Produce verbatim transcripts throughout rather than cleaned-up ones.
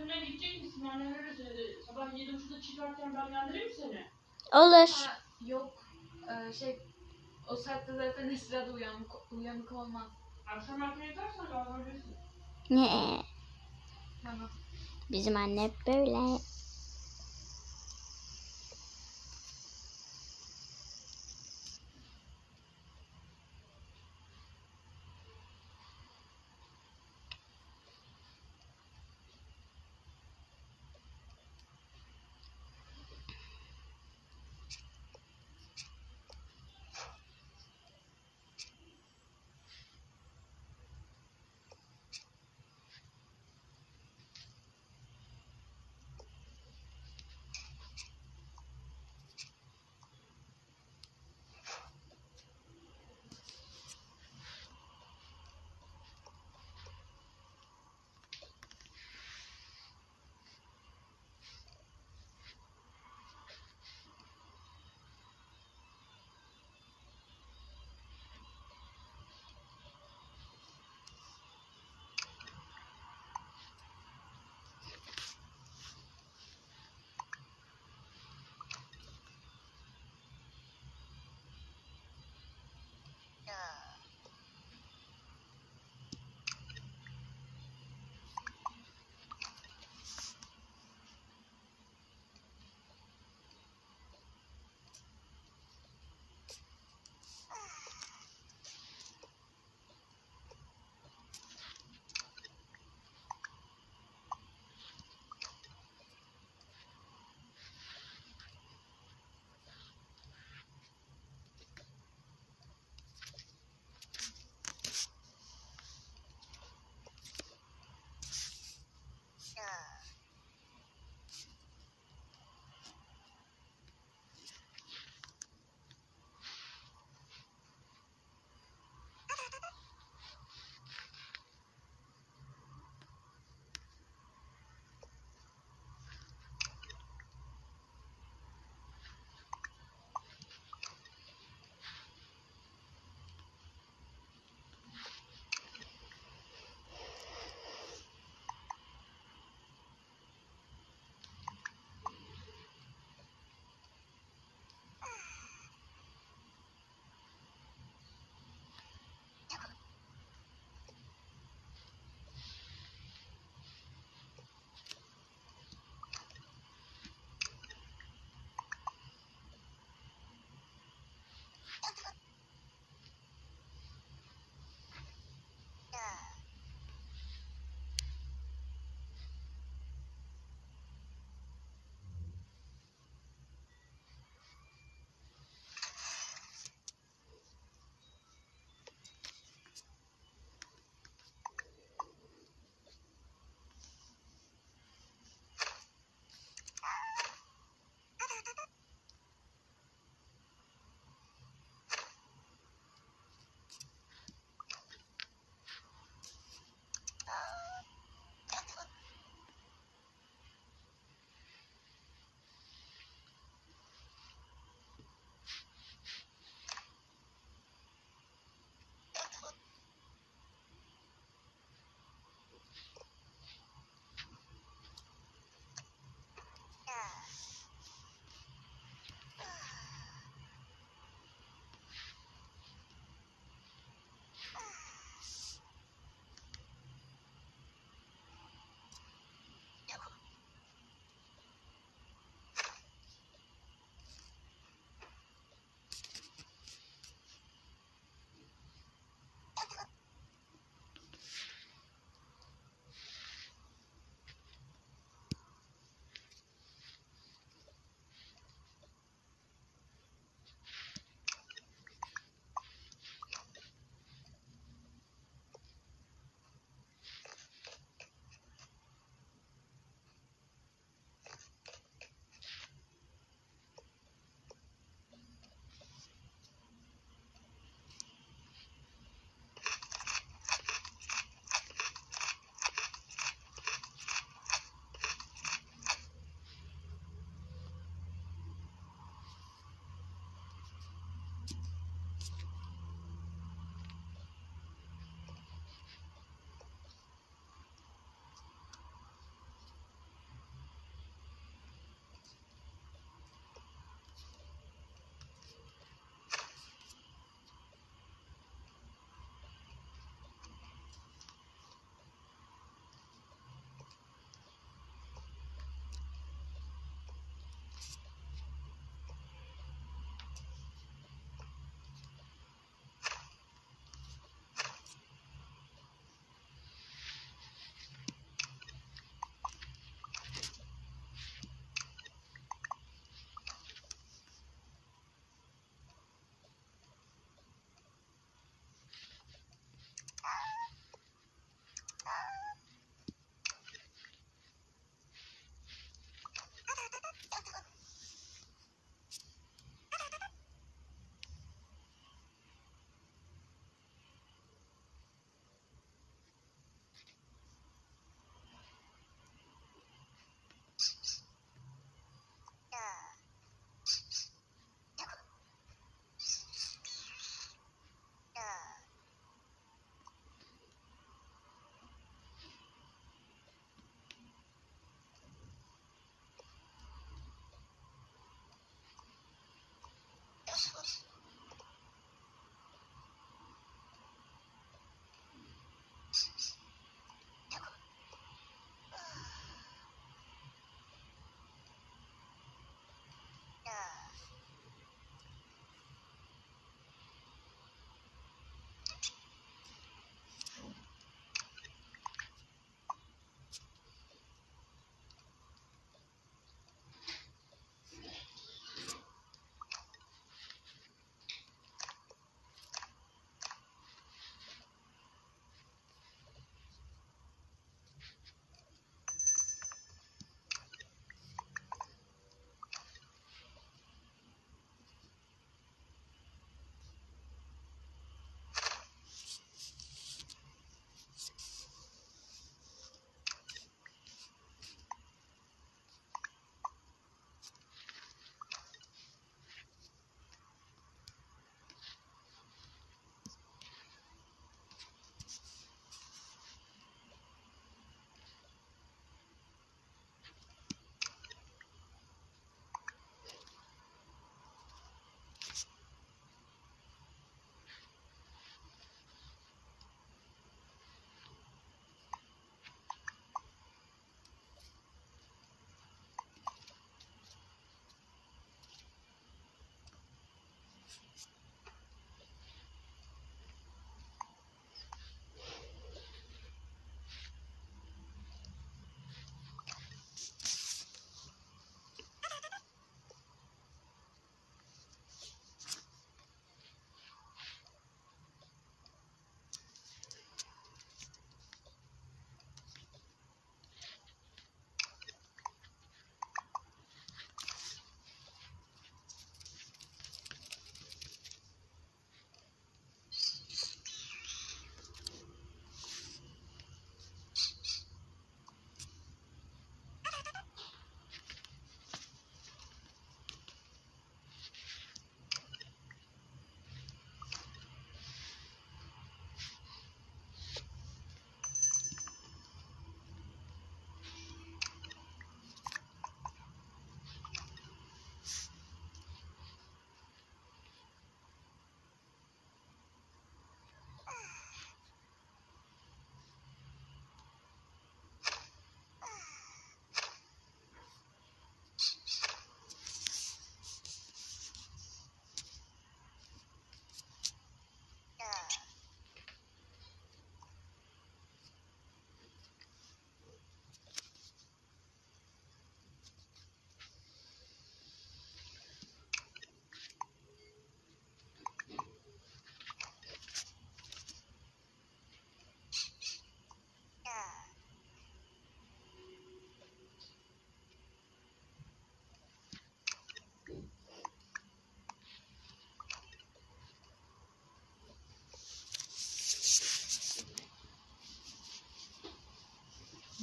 annemle gidecek misin? Annem öyle söyledi. Sabah yedi buçukta çıkarken ben göndereyim seni. Olur. Ha, yok. Ee, şey o saatte zaten Esra da uyanık, uyanık olmaz. Akşam erken yatarsan kalkabilirsin. Ne? Tamam. Bizim anne hep böyle.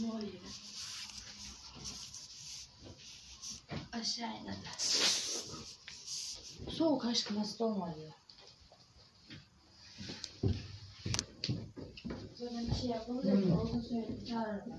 Ne oluyor? Aşağı inediler. Soğuk aşkım hasta olma ya. Sonra bir şey yapmamız yok. Olsa söyle. Çağırırlar.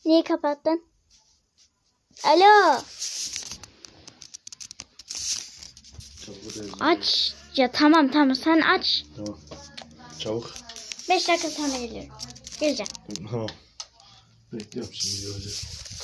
Niye kapattın? Alo. Aç. Ya tamam tamam sen aç. Tamam. Çabuk. Beş dakika sonra geliyorum. Geleceğim. Tamam. Bekliyorum şimdi göreceğiz.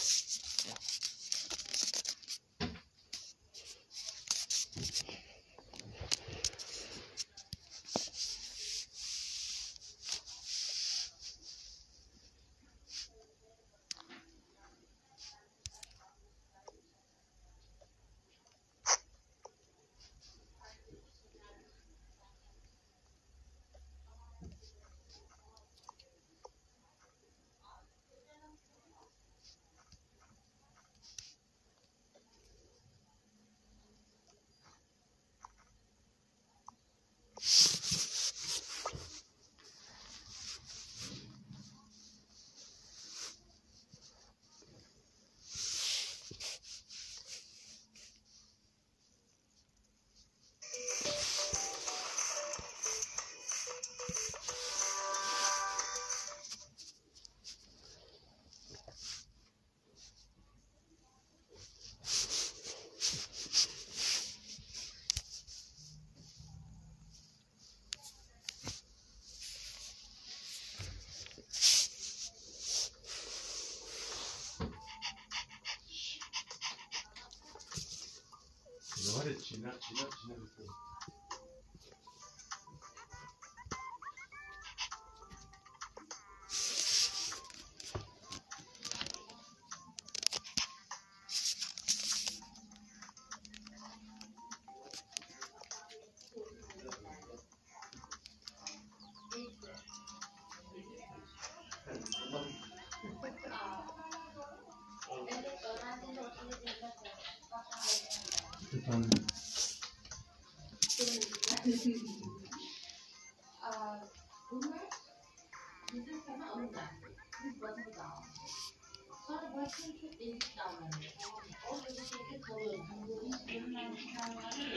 Ne var ya çiğner çiğner çiğner. Efendim. Bunlar bizim sana alırlar. Biz bazımızı almışız. Sonra başka bir çok ezik davranıyor. Orada bir şekilde kalıyor. Bu hiç görünmeyen bir davranıyor.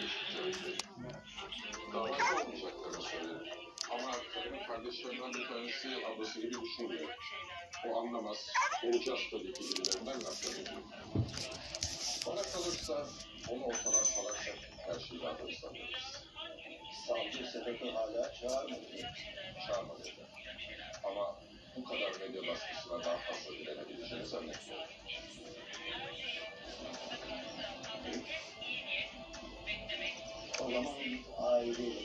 Davası olmayacaklarını söyledi. Ama kadının kardeşlerinden bir tanesi ablası gibi düşünmüyor. O anlamaz. Olacağız tabii ki birilerinden laflar ediyor. Bana kalırsa onu ortadan salarsak her şeyi daha da ıslanırız. Savcı sebebi hala çağırmadı. Çağırmadı. Ama bu kadar medya baskısına daha fazla direnebileceğini zannetmiyorum. O zaman aile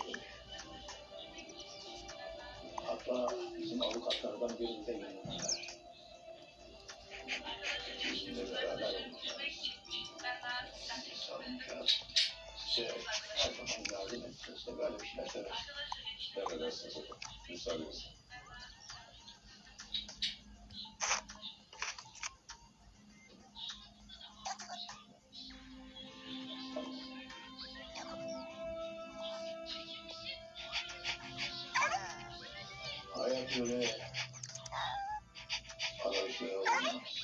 hatta bizim avukatlardan birini de yayınladılar. Bizimle beraber olmuşlar. Savunacağız. Size her zaman yardım edeceğiz de böyle bir şeyler söyleriz. Emredersiniz efendim. Müsaadeniz. Hayat böyle arayışlara olmaz.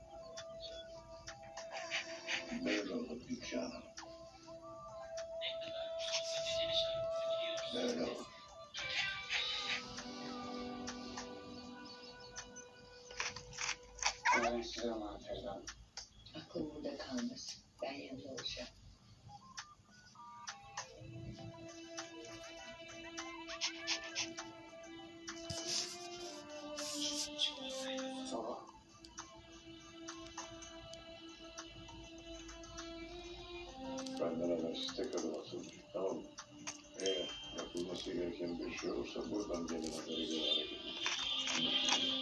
Böyle olur Gülşah Hanım. Böyle olur. Ben size emanet ederim. Aklım burada kalmasın. Ben yanında olacağım. Sonra Benden hemen siz tek adım atın. Tamam mı? Eğer yapılması gereken bir şey olursa buradan gelin haberi göre hareket edin.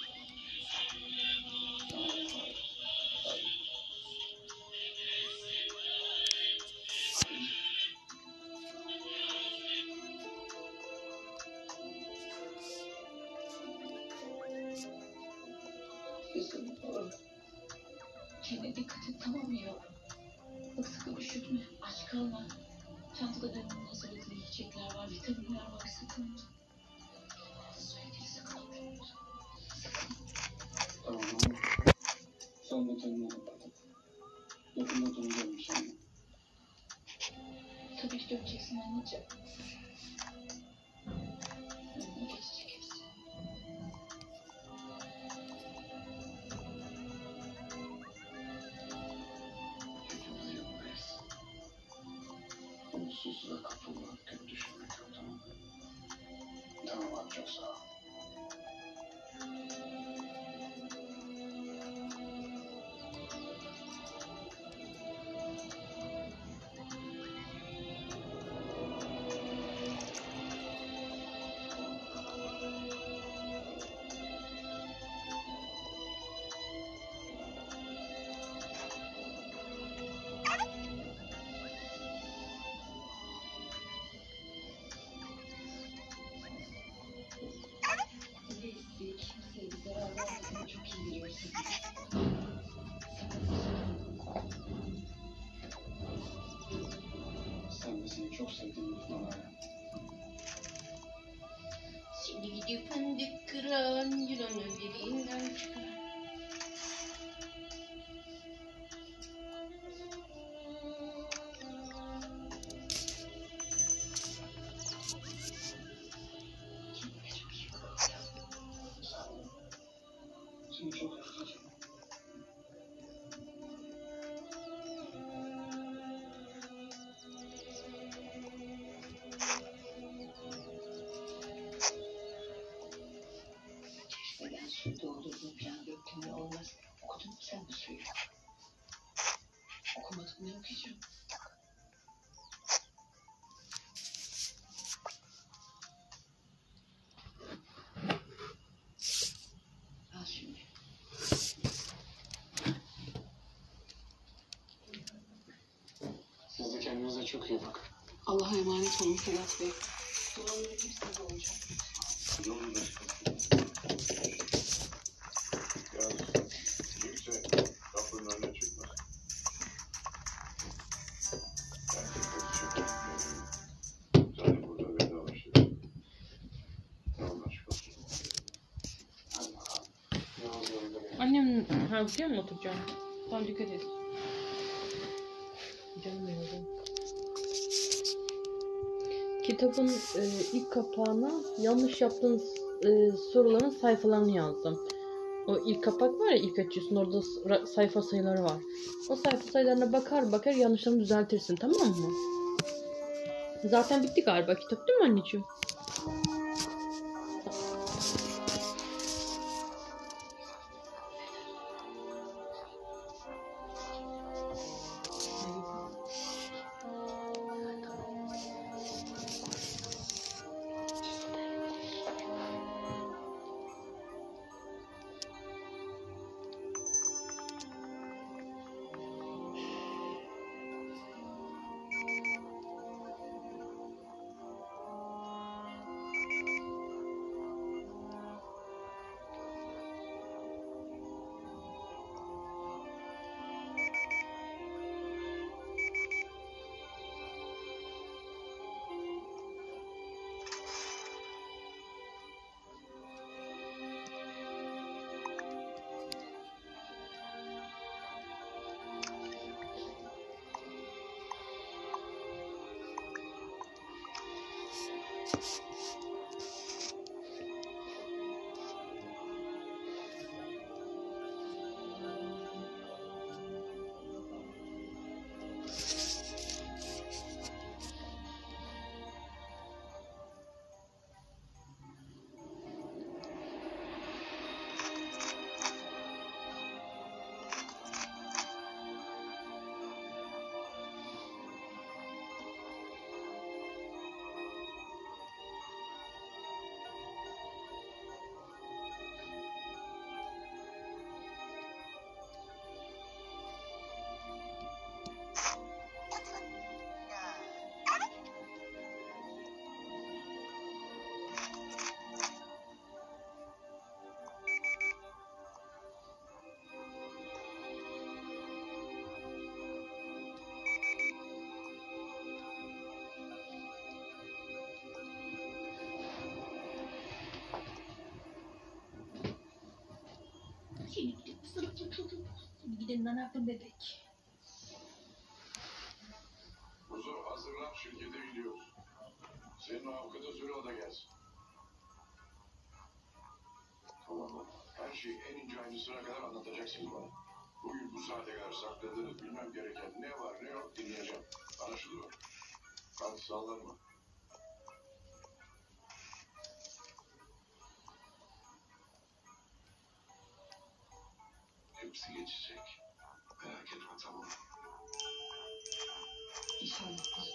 Kızım oğlum. Kendine dikkat et tamam mı yavrum? Bak sıkı üşütme. Aç kalma. Çantada dönümün hazırladığı yiyecekler var. Vitaminler var. Sakın unutma. Söylediğini sakın unutma. Sakın. Tamam oğlum. Sen de kendine bak. Yakında döneceğim inşallah. Tabii ki döneceksin anneciğim. Önüne geçecek hepsi. umutsuzluğa kapılmak, kötü düşünmek yok, tamam mı? Tamam abi, çok sağ ol. Bize kimseye bir zarar vermediğini çok iyi biliyorsun. Sen de seni çok sevdiğimi unutma Nalan. Şimdi gidip fındık kıran yılanı birinden çıkar. Kendine çok iyi bak. Sağ ol. Seni çok özleyeceğim. Çeşmeden su doldurduğum plan döktüğümde olmaz. Okudun mu sen bu suyu? Okumadım, ne okuyacağım? Al şimdi. Siz de kendinize çok iyi bakın. Allah'a emanet olun Sedat Bey. Duvarları hepsinde olacak. Doğru da. Yalnız kimse kapının önüne çıkmaz. Gerçekten çıkmaz. Zaten burada vedalaştık. Tamam, aşk olsun. Hadi bakalım. Ne oluyor öyle benim? Annem ha buraya mı oturacağım? Tamam dikkat et. Canım benim. Kitabın e, ilk kapağına yanlış yaptığın e, soruların sayfalarını yazdım. O ilk kapak var ya, ilk açıyorsun, orada ra- sayfa sayıları var. O sayfa sayılarına bakar bakar yanlışlarını düzeltirsin, tamam mı? Zaten bitti galiba kitap, değil mi anneciğim? Seni gidip sırıtın çocuğum. Seni gidin lan yaptın bebek. Kuzu hazırlan, şirkete gidiyoruz. Senin o avukata söyle, o da gelsin. Tamam. Her şeyi en ince ayrıntısına kadar anlatacaksın bana. Bugün bu saate kadar sakladığınız bilmem gereken ne var ne yok dinleyeceğim. Anlaşılıyor. Hadi sağlanma. Hepsi geçecek. Merak etme, tamam mı? İnşallah kuzum.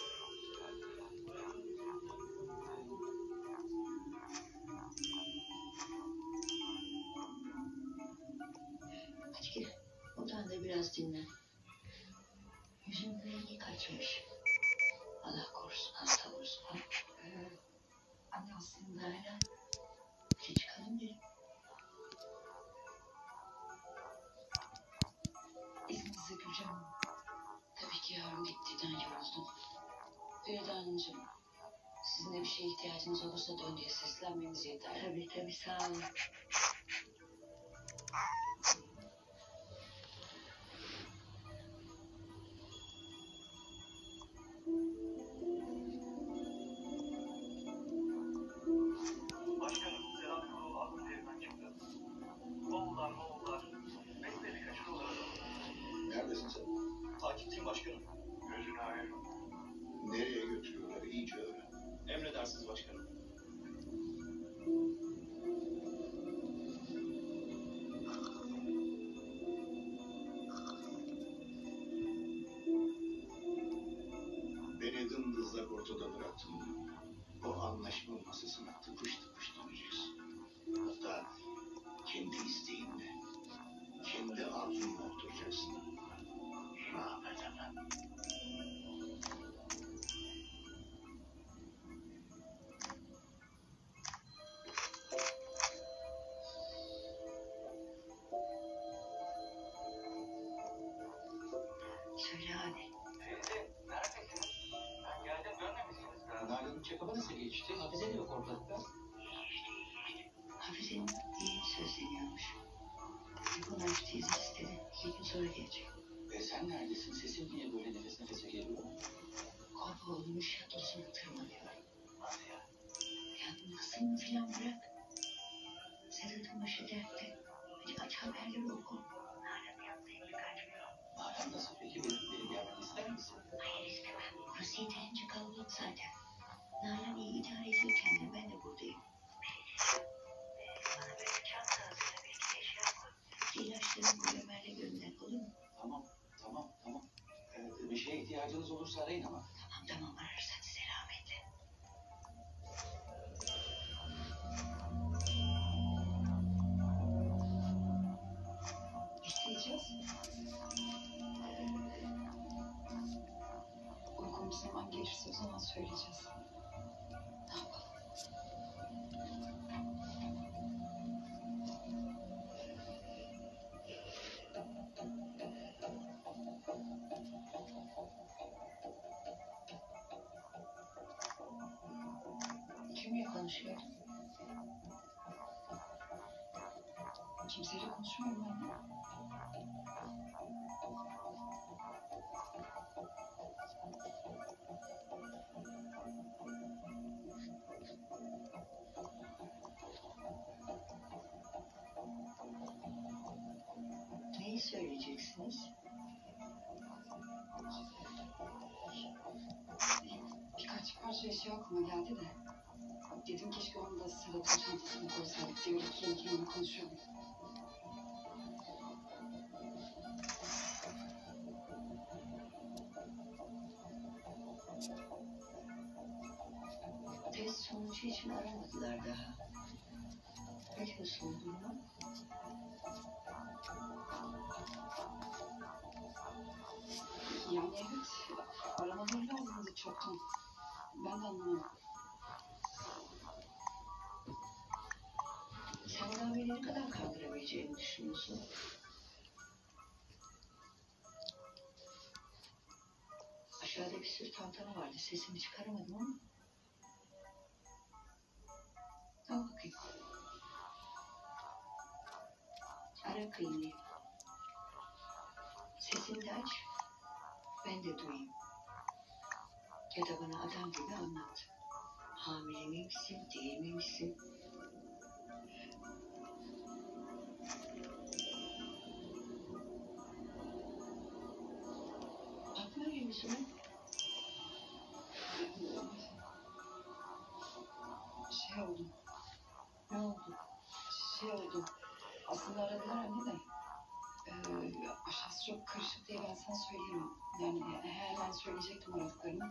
Hadi gel. Odanda biraz dinlen. Yüzün rengi kaçmış. Allah korusun, hasta olursun. Ha? Ee, anne aslında hala bir çıkalım dedim. İzninizle Gülcan Hanım. Tabii ki yarın gittiğinden yoruldum. Feride Hanımcığım, sizin de bir şeye ihtiyacınız olursa dön diye seslenmemiz yeter. Tabii tabii, sağ olun. Başkanım, Serhat Kurulu adlı devrinden çıktı. Moğollar, Moğollar, Besleri kaçırıyorlar. Neredesin sen? Takipteyim başkanım. Gözünü ayır. Nereye götürüyorlar? İyice öğren. Emredersiniz başkanım. Beni dımdızlak ortada bıraktın. O anlaşma masasına tıpış tıpış döneceğiz. Hatta kendi isteğinle, kendi arzunla oturacaksın. Rahmet efendim. Söyle hadi. Feride, neredesiniz? Ben geldim, görmemişsiniz galiba. Nalan'ın check-up'ı nasıl geçti? Hafize de yok ortalıkta. Hafize'nin iyi sözleniyormuş. Nikolayf teyze istedi. İki gün sonra gelecek. E sen neredesin? Sesin niye böyle nefes nefese geliyor? Korku şatosuna tırmanıyor. Hadi ya. Ya nasıl mı filan bırak. Sedat'ın başı dertte. Hadi aç haberleri oku. Nalan yaptığı gibi kaçmıyor. Nalan nasıl peki? Benim, benim gelmemi ister misin? Hayır istemem. Burası yeterince kalabalık zaten. Nalan iyi idare ediyor kendini. Ben de buradayım. Bana böyle çanta hazırla bir iki eşya koy. İlaçlarını bu Ömer'le gönder, olur mu? Tamam, tamam, tamam. Ee, bir şeye ihtiyacınız olursa arayın ama. Tamam tamam, ararız hadi selametle. İsteyeceğiz. Uykumuz zaman gelirse o zaman söyleyeceğiz. Ne yapalım? Kimle konuşuyordun? Kimseyle konuşmuyorum anne. Neyi söyleyeceksiniz? Birkaç parça eşya aklıma geldi de. Dedim keşke onu da Sedat'ın çantasına koysaydık diye öyle kendi kendime konuşuyordum. Test sonucu için aramadılar daha. Ne diyorsun duruma? Yani evet, aramaları lazımdı çoktan. Ben de anlamadım. Sen daha beni ne kadar kandırabileceğini düşünüyorsun? Aşağıda bir sürü tantana vardı. Sesimi çıkaramadım ama. Al bakayım. Ara kıyını. Sesini de aç. Ben de duyayım. Ya da bana adam gibi anlat. Hamile miymişsin, değil miymişsin? Bakmıyor musun? şey oldu. Aslında aradılar anne de. Ee, aşağısı çok karışık diye ben sana söyleyemem. Yani hemen söyleyecektim aradıklarını.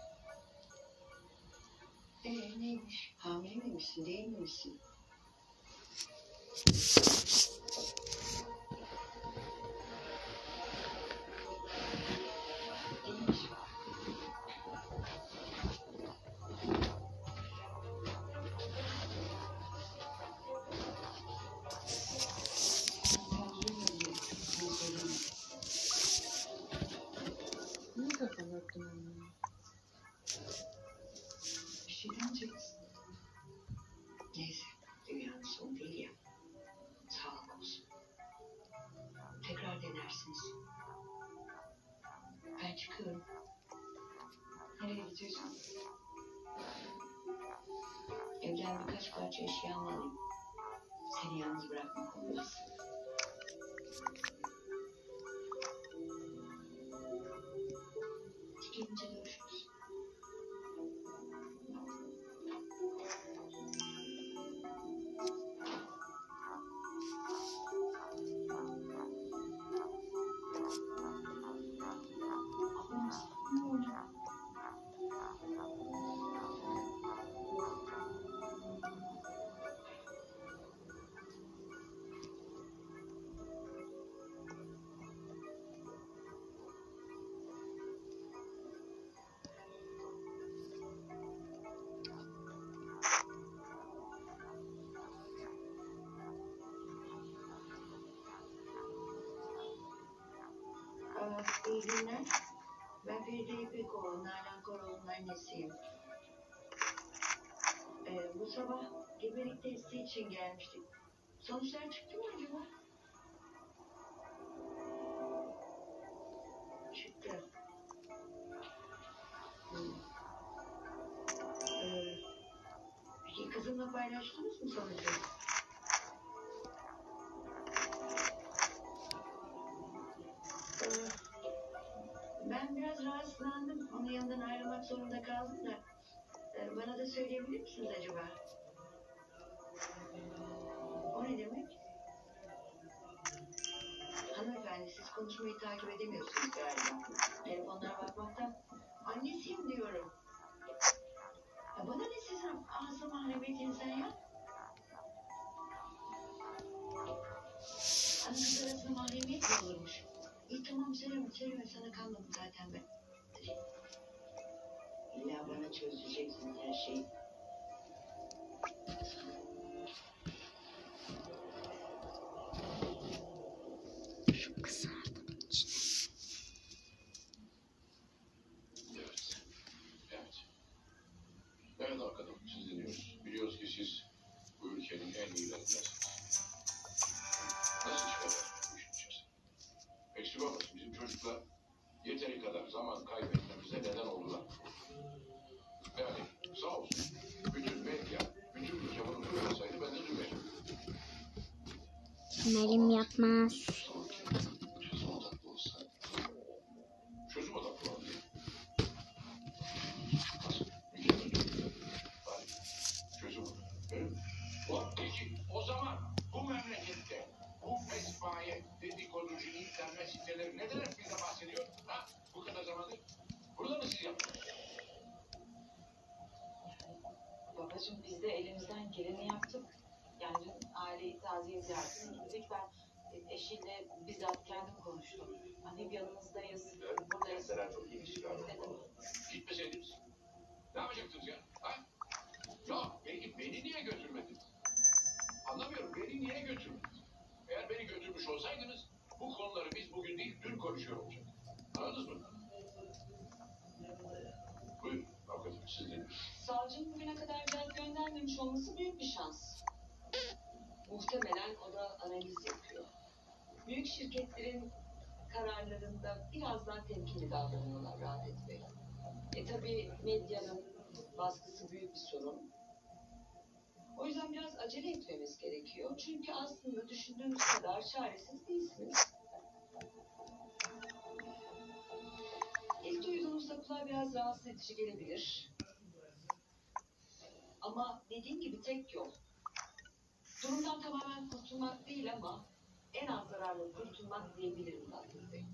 Ee neymiş? Hamile miymişsin, değil miymişsin? Değilmiş. Ne kadar baktın anne? Bir şey demeyeceksin. Neyse, dünyanın sonu değil ya. Sağlık olsun. Tekrar denersiniz. Ben çıkıyorum. Nereye gidiyorsun? Evden birkaç parça eşyamı alayım. Seni yalnız bırakmak olmaz. Gelince görüşürüz. Allah'ım sen ne oldu? Ee, iyi günler. Ben Feride İpekoğlu, Nalan Koroğlu'nun annesiyim. Ee, bu sabah gebelik testi için gelmiştik. Sonuçlar çıktı mı acaba? Çıktı. Hmm. Ee, peki kızımla paylaştınız mı sonucu? Ee, ben biraz rahatsızlandım. Onun yanından ayrılmak zorunda kaldım da. Ee, bana da söyleyebilir misiniz acaba? O ne demek? Hanımefendi siz konuşmayı takip edemiyorsunuz galiba. Telefonlara bakmaktan annesiyim diyorum. Ya bana ne sizin ağzı mahremiyetinizden ya? Ana kız arasında mahremiyet mi olurmuş? İyi tamam söyleme söyleme sana kalmadım zaten ben. İlla bana çözeceksin her şeyi. Şu kızardım içine. Evet. Evet. Evet arkadaşım siz dinliyoruz. Biliyoruz ki siz bu ülkenin en iyilerindensiniz. Nasıl çıkarlar bu işin içerisinde? Eksik olmasın bizim çocuklar yeteri kadar zaman kaybetmemize neden oldular. Yani sağ olsun bütün medya, bütün ülke bunu duymasaydı ben de duymayacağım. Umarım yapmaz. Çözüm odaklı olsa. Çözüm odaklı olsa. Nasıl? Mükemmel. Hadi. Çözüm odaklı. Öyle mi? Peki o zaman bu memlekette bu pespaye dedikoducu internet siteleri neden hep bize bahsediyor? Ha? Bu kadar zamandır. Burada mı siz yaptınız? Babacığım biz de elimizden geleni yaptık. Yani dün aileyi taziye ziyaretine gittik. Ben eşiyle bizzat kendim konuştum. Hani hep yanınızdayız, buradayız. Mesela çok iyi bir şey var. Gitmeseydiniz. Ne yapacaktınız ya? Ha? Ya beni, beni niye götürmediniz? Anlamıyorum. Beni niye götürmediniz? Eğer beni götürmüş olsaydınız bu konuları biz bugün değil dün konuşuyor olacaktık. Anladınız mı? Buyurun. Hakikaten siz dinliyorsunuz. Savcının bugüne kadar cevap göndermemiş olması büyük bir şans. Muhtemelen o da analiz yapıyor. Büyük şirketlerin kararlarında biraz daha temkinli davranıyorlar Rafet Bey. E tabi medyanın baskısı büyük bir sorun. O yüzden biraz acele etmemiz gerekiyor. Çünkü aslında düşündüğümüz kadar çaresiz değilsiniz. İlk duyduğunuzda kulağa biraz rahatsız edici gelebilir. Ama dediğim gibi tek yol. Durumdan tamamen kurtulmak değil ama en az zararla kurtulmak diyebilirim Fatih Bey.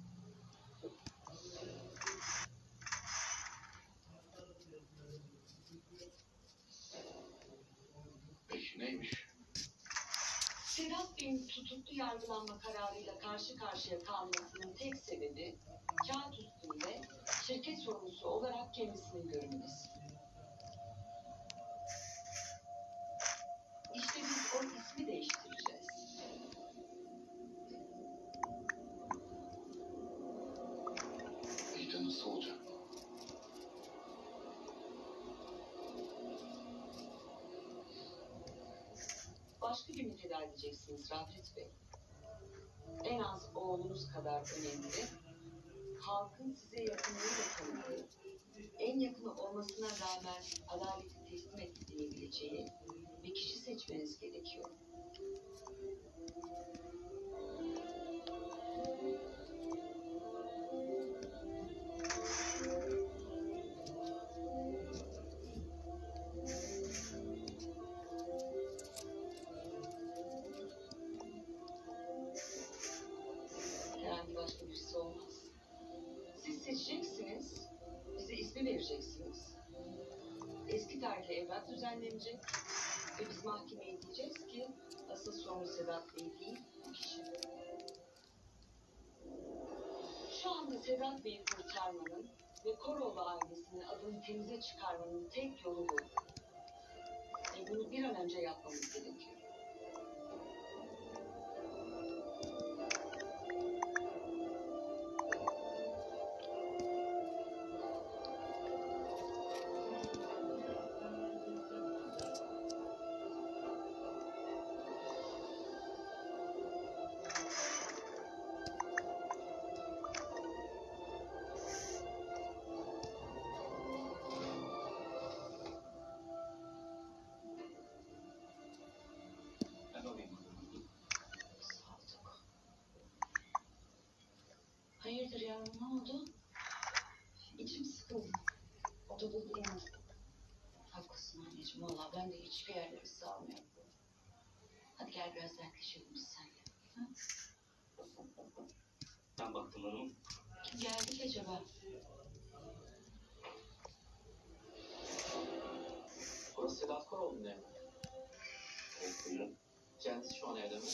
Peki neymiş? Sedat Bey'in tutuklu yargılanma kararıyla karşı karşıya kalmasının tek sebebi kağıt üstünde şirket sorumlusu olarak kendisinin görünmesi. İşte biz o ismi değiştireceğiz. İyi de nasıl olacak? Başka birini feda edeceksiniz Rafet Bey. En az oğlunuz kadar önemli, halkın size yakınlığıyla tanıdığı, en yakını olmasına rağmen adaleti teslim etti diyebileceği bir kişi seçmeniz gerekiyor. Herhangi başka birisi olmaz. Siz seçeceksiniz, bize ismi vereceksiniz. Eski tarihli evrak düzenlenecek ve biz mahkemeye diyeceğiz ki asıl sorumlu Sedat Bey değil, bu kişi. Şu anda Sedat Bey'i kurtarmanın ve Koroğlu ailesinin adını temize çıkarmanın tek yolu bu. Ve bunu bir an önce yapmamız gerekiyor. Ben alayım. Hayırdır yavrum, ne oldu? İçim sıkıldı. Odada durmaz. Haklısın anneciğim, valla ben de hiçbir yerleri sağlamıyorum. Hadi gel biraz dertleşelim biz seninle. Ha? Ben baktım hanım. Kim geldi ki acaba? Burası Sedat Koroğlu'nun evi. Evet, buyurun. Kendisi şu an evde mi?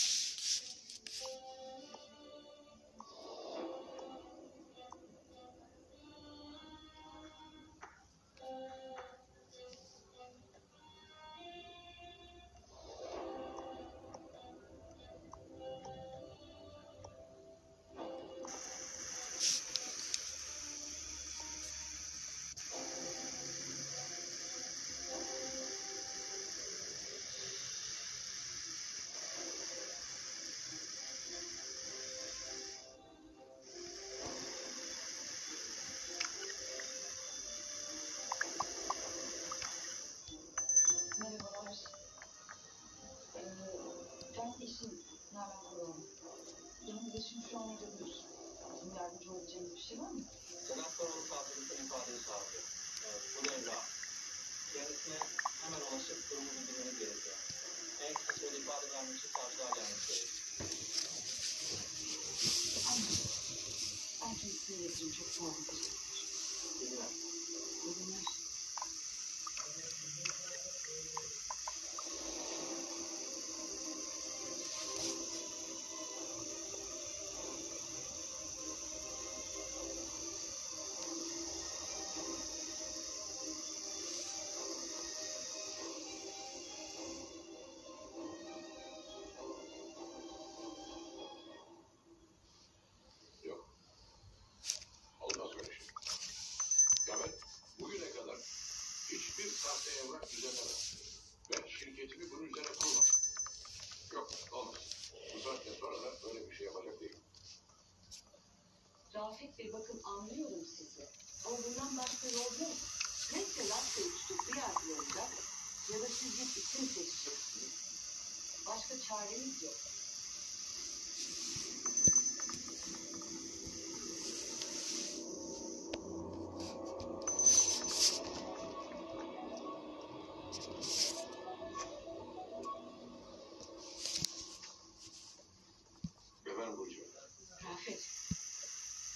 Merhabalar. Ee, ben eşim Nalan Koroğlu. Yalnız eşim şu an evde değil. Bizim yardımcı olabileceğiniz bir şey var mı? Sedat Koroğlu savcılıktan ifadeyi sağlıyor. Evet, bu da evrak. Kendisine hemen ulaşıp durumu bildirmeniz gerekiyor. En kısa sürede ifade vermek için savcılığa gelmesi gerekiyor. Anladım. Ben kendisine ileteceğim. Çok sağ olun. İyi günler. İyi günler. Yok. Olmaz öyle şey. Ya ben bugüne kadar hiçbir sahte evrak düzenlemedim. Ben şirketimi bunun üzerine kurmadım. Yok, olmaz. Bu saatten sonra da öyle bir şey yapacak değilim. Rafet Bey, bakın anlıyorum sizi. Ama bundan başka yol yok. Ne Sedat Bey tutuklu yargılanacak ya da siz bir isim seçeceksiniz. Başka çaremiz yok.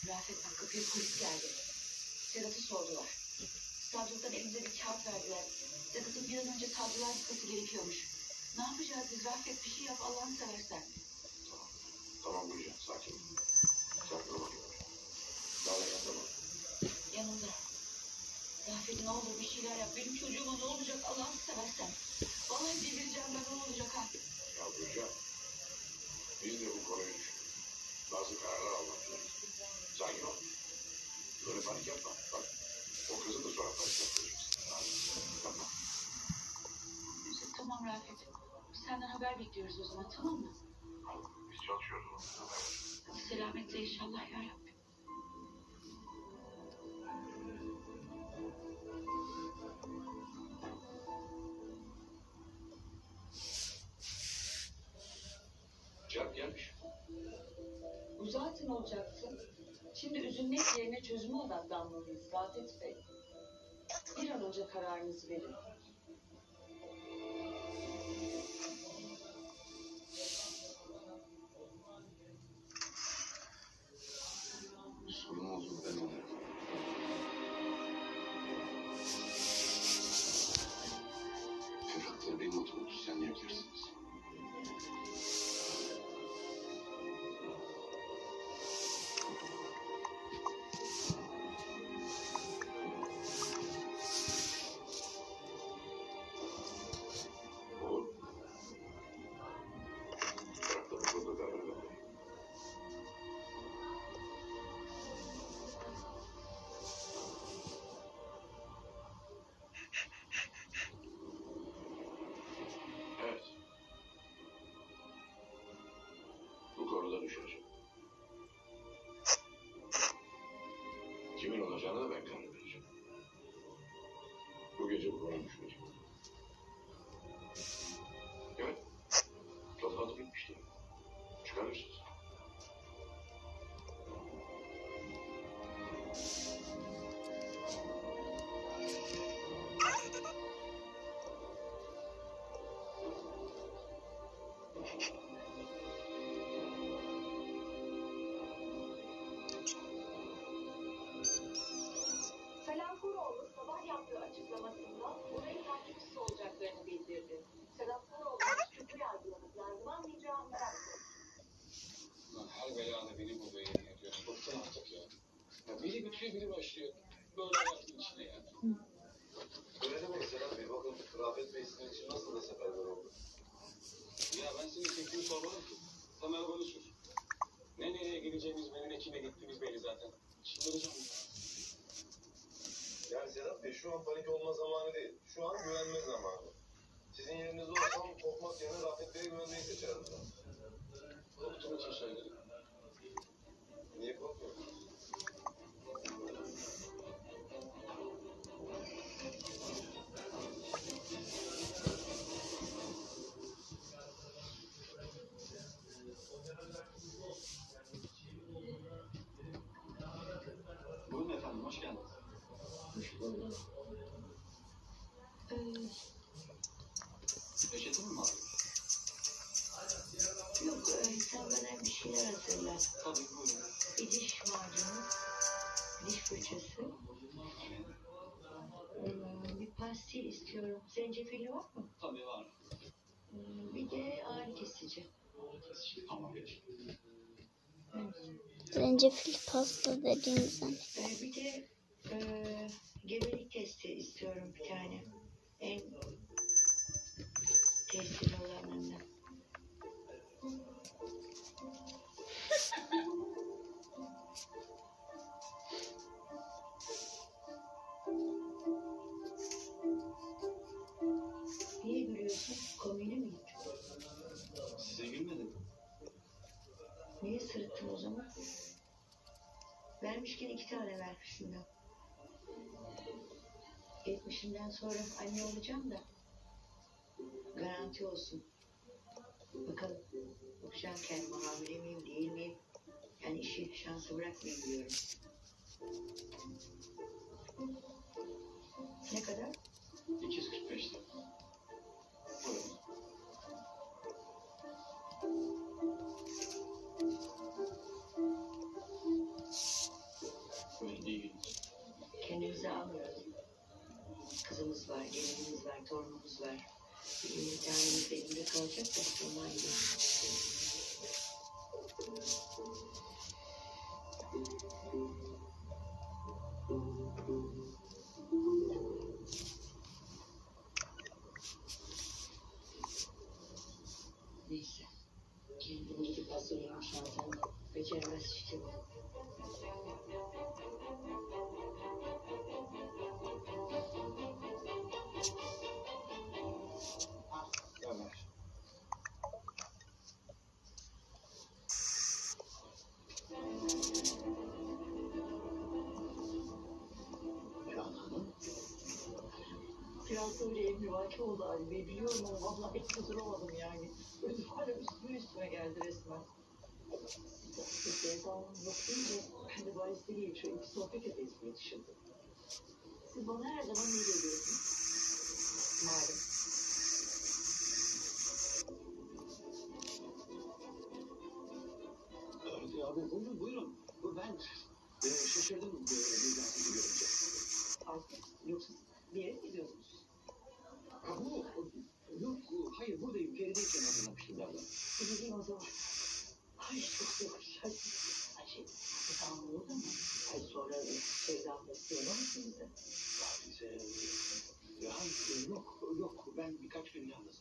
Rafet bak kapıya polis geldi. Sedat'ı sordular. Savcılıktan elimize bir kağıt verdiler. Sedat'ın bir an önce savcılığa gitmesi gerekiyormuş. Ne yapacağız biz Rafet, bir şey yap Allah'ını seversen. Tamam. Tamam Gülcan, sakin. Sakin ol. Daha yanında mı? Yanında. Rafet ne olur bir şeyler yap. Benim çocuğuma ne olacak Allah'ını seversen. Vallahi delireceğim ben, ne olacak ha. Ya Gülcan, biz de bu konuyu düşündük. Bazı kararlar almak zorundayız. Sakin ol. Böyle panik yapma. Bak, o kızı da sonra panik yapacaksın. Tamam. Tamam Rafet. Biz senden haber bekliyoruz o zaman, tamam mı? Biz çalışıyoruz onu. Hadi selametle inşallah yarabbim. Cevap gelmiş. Bu zaten olacaksın. Şimdi üzülmek yerine çözüme odaklanmalıyız Rafet Bey. Bir an önce kararınızı verin. Sorun olduğunu ben anlarım. Evrakları benim otomu düzenleyebilirsiniz. Olur. Evrakları burada karar verin. Evet. Bu konuda düşeceğim. Kimin olacağını da ben karar vereceğim. Bu gece bu konu düşmeyecek. Evet. Toplantı bitmişti. Çıkarırsınız. Selam Kuroğlu sabah yaptığı açıklamasında olayın takipçisi olacaklarını bildirdi. Sedat Kuroğlu'nun kötü yargılanıp yargılanmayacağı merak. Lan her belada beni burada yemin ediyorsun. Bıktım artık ya. Ya biri bitiyor biri başlıyor. Böyle hayatın içine ya. Öyle demeyin Sedat Bey. Bakın Rafet Bey sizin için nasıl da seferber oldu. Ya ben senin tekniğini sormadım ki. Temel bana sor. Ne nereye gideceğimiz belli, ne kime gittiğimiz belli zaten. Çıldıracağım ya. Yani Sedat Bey şu an panik olma zamanı değil. Şu an güvenme zamanı. Sizin yerinizde olsam korkmak yerine Rafet Bey'e güvenmeyi seçerdim. Korktuğum için söyledim. Niye korkmuyorsunuz? Buyurun efendim, hoş geldiniz. Hoş bulduk. Ee, Reçete mi var? yok e, sen bana bir şeyler hazırla. Tabii, buyurun. Bir diş macunu, diş fırçası. Ee, bir pastil istiyorum. Zencefilli var mı? Tabii var. Ee, bir de ağrı kesici. Tamam, geç. Evet. Zencefil pasta dediğimizden. Ee, bir de e, gebelik testi istiyorum bir tane. En tesiri olanlarından. Niye gülüyorsun? Komiğine mi gitti? Size gülmedim. Niye sırıttın o zaman? Vermişken iki tane ver şundan. Yetmişinden sonra anne olacağım da garanti olsun. Bakalım. Bakacağım kendime hamile miyim değil miyim? Yani işi şansı bırakmayayım diyorum. Ne kadar? iki yüz kırk beş lira. Buyurun. Hikayemiz elimde kalacak da ondan gidiyor. Neyse. Kendim gidip hazırlarım zaten. Beceremez işte bu. Biraz öyle emrivaki oldu Ali Bey. Biliyorum ama vallahi hiç duramadım yani. Böyle hala üstüme üstüme geldi resmen. Sevda Hanım yok deyince ben de bahiste gelip şöyle bir sohbet ederiz diye düşündüm. Siz bana her zaman iyi geliyorsunuz. Malum. Evet abi buyurun buyurun. Bu ben e, şaşırdım e, Necati'yi görünce. Artık yoksa bir yere mi gidiyorsunuz? Ha bu yok hayır buradayım. Ferideyken hazırlamıştım ben de. Gideyim o zaman. Ay çok yakışacak. Ay şey, tamam oldu mu? Ay sonra Sevda istiyorum ama siz de. Bize ya yok yok ben birkaç gün yalnızım.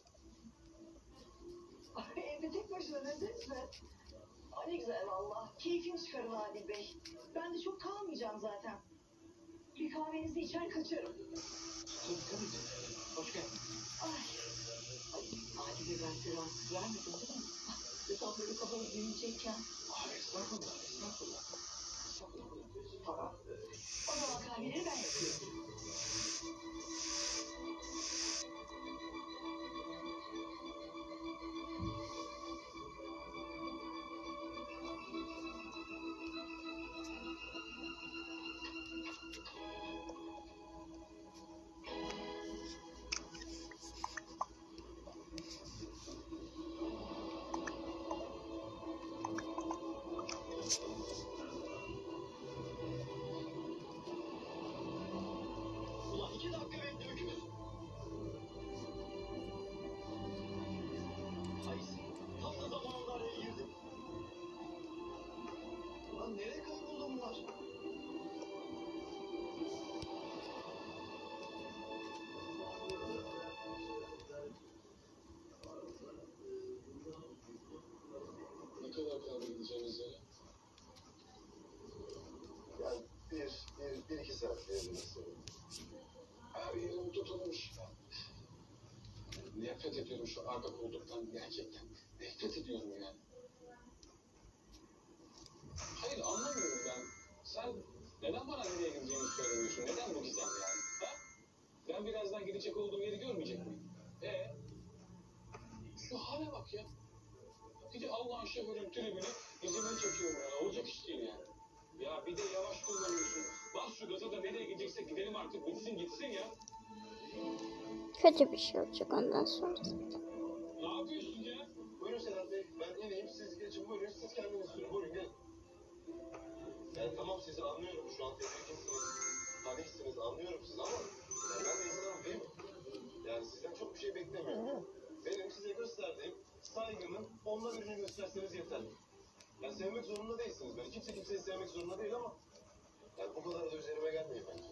Ay evde tek başına ne resmen. Ay ne güzel valla. Keyfim çıkarın Adil Bey. Ben de çok kalmayacağım zaten. Bir kahvenizi içer kaçarım. Tabii tabii. Hoş geldin. Ay. Ay Adil Bey ben size rahatsız vermedim değil mi? Ve tam böyle kafanız büyüyecekken. Ay estağfurullah estağfurullah. Estağfurullah. Tamam. O zaman kahveleri ben yapıyorum. Ulan iki dakika bekle öküz. Ay tam da zamanında araya girdim. Ulan nereye kayboldu bunlar? Ne kadar kaldı gideceğiniz yere? Yani bir, bir, bir iki saat veririz. Her yerim tutulmuş. Nefret ediyorum şu arka koltuktan gerçekten. Nefret ediyorum yani. Hayır anlamıyorum ben. Sen neden bana nereye gideceğini söylemiyorsun? Neden bu gizem yani? Ha? Ben birazdan gidecek olduğum yeri görmeyecek miyim? Ee? Şu hale bak ya. Bir de Allah'ın şoförün tribünü izime çekiyorum yani. Olacak iş değil yani. Ya bir de yavaş kullanıyorsun. Bas şu gaza da nereye gideceksek gidelim artık. Bitsin gitsin ya. Kötü bir şey olacak ondan sonra. Ne yapıyorsun ya? Buyurun Sedat Bey, ben ineyim, siz geçin buyurun, siz kendiniz sürün, buyurun gelin. Yani tamam sizi anlıyorum, şu an tedirginsiniz, paniksiniz, anlıyorum sizi ama yani ben de insanım değil mi? Yani sizden çok bir şey beklemiyorum. Benim size gösterdiğim saygımın onunla birini gösterseniz yeter. Yani sevmek zorunda değilsiniz beni, kimse kimseyi sevmek zorunda değil ama yani bu kadar da üzerime gelmeyin bence.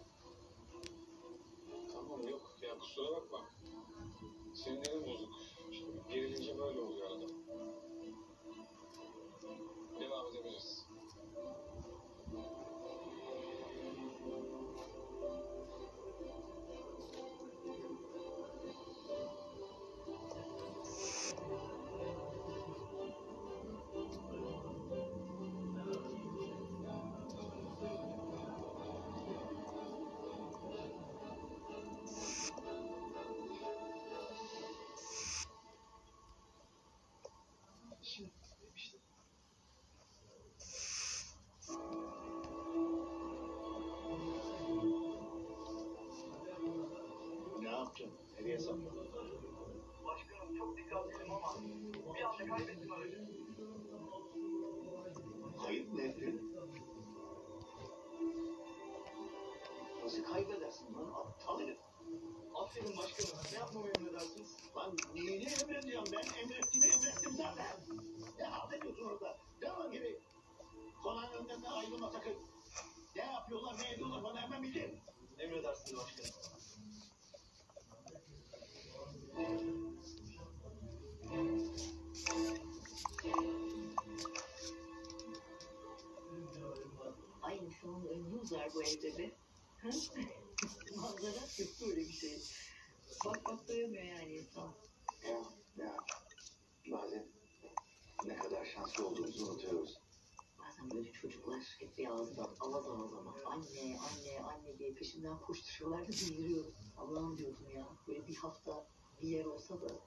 Tamam yok ya kusura bakma. Sinirlerim bozuk. İşte gerilince böyle oluyor arada. Devam edebiliriz. Şimdi demiştim. Ne yaptın? Nereye sakladın? Başkanım çok dikkatliyim ama bir anda kaybettim aracı. Kayıp mı ettin? Nasıl kaybedersin lan aptal herif? Aferin başkanım. Ne yapmamı emredersiniz? Lan neyini emrediyorum ben? Emrettiğimi emrettim zaten. Ne halt ediyorsun orada? Devam gibi. Konağın önünden ayrılma sakın. Ne yapıyorlar, ne ediyorlar bana hemen bildir. Emredersiniz başkanım. Ay insanın ömrü uzar bu evde be. Ha? Manzara yok böyle bir şey. Bak bak doyamıyor yani insan. Ya, ya. Bazen ne kadar şanslı olduğumuzu unutuyoruz. Bazen böyle çocuklar hep bir ağızdan avaz avaz ama anne anne anne diye peşinden koşturuyorlar da deliriyorum. Allah'ım diyordum ya böyle bir hafta bir yer olsa da